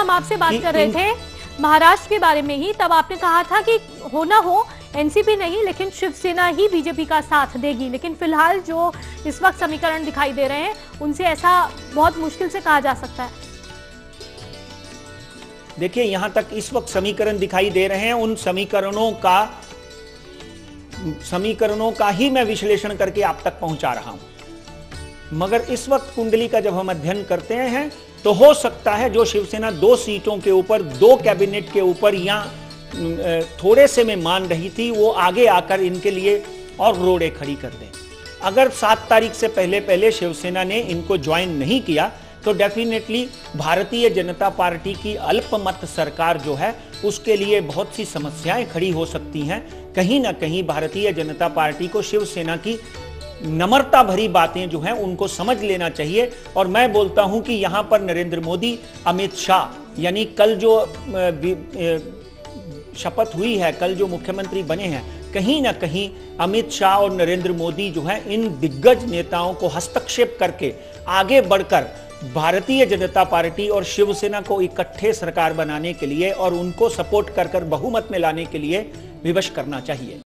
हम आपसे बात कर रहे थे महाराष्ट्र के बारे में ही, तब आपने कहा था कि हो ना हो एनसीपी नहीं लेकिन शिवसेना ही बीजेपी का साथ देगी, लेकिन फिलहाल जो इस वक्त समीकरण दिखाई दे रहे हैं उनसे ऐसा बहुत मुश्किल से कहा जा सकता है। देखिए, यहां तक इस वक्त समीकरण दिखाई दे रहे हैं, उन समीकरणों का ही मैं विश्लेषण करके आप तक पहुंचा रहा हूं। मगर इस वक्त कुंडली का जब हम अध्ययन करते हैं तो हो सकता है जो शिवसेना 2 सीटों के ऊपर, 2 कैबिनेट के ऊपर या थोड़े से में मान रही थी, वो आगे आकर इनके लिए और रोड़े खड़ी कर दें। अगर 7 तारीख से पहले शिवसेना ने इनको ज्वाइन नहीं किया तो डेफिनेटली भारतीय जनता पार्टी की अल्पमत सरकार जो है उसके लिए बहुत सी समस्याएं खड़ी हो सकती हैं। कहीं ना कहीं भारतीय जनता पार्टी को शिवसेना की नम्रता भरी बातें जो हैं उनको समझ लेना चाहिए। और मैं बोलता हूं कि यहां पर नरेंद्र मोदी, अमित शाह, यानी कल जो शपथ हुई है, कल जो मुख्यमंत्री बने हैं, कहीं ना कहीं अमित शाह और नरेंद्र मोदी जो है इन दिग्गज नेताओं को हस्तक्षेप करके आगे बढ़कर भारतीय जनता पार्टी और शिवसेना को इकट्ठे सरकार बनाने के लिए और उनको सपोर्ट कर बहुमत में लाने के लिए विवश करना चाहिए।